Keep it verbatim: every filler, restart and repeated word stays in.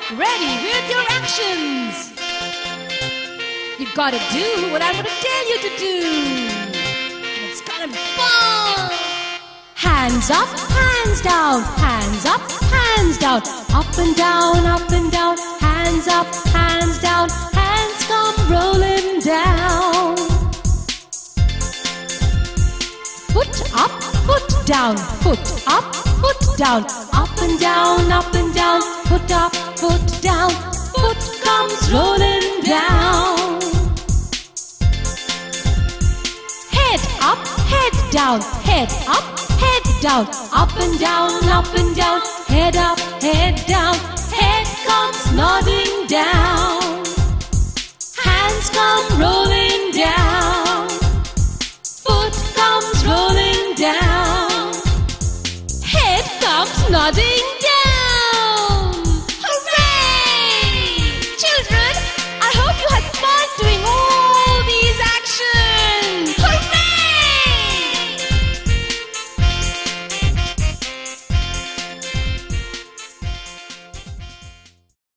Ready with your actions. You gotta do what I'm gonna tell you to do. And it's gonna be fun. Hands up, hands down, hands up, hands down, up and down, up and down, hands up, hands down, hands come rolling down. Foot up, foot down, foot up, foot down, up and down, up and down, foot up, foot down, foot comes rolling down. Head up, head down, head up, head down, up and down, up and down, head up, head down, head comes nodding down. Hands come rolling down, foot comes rolling down, head comes nodding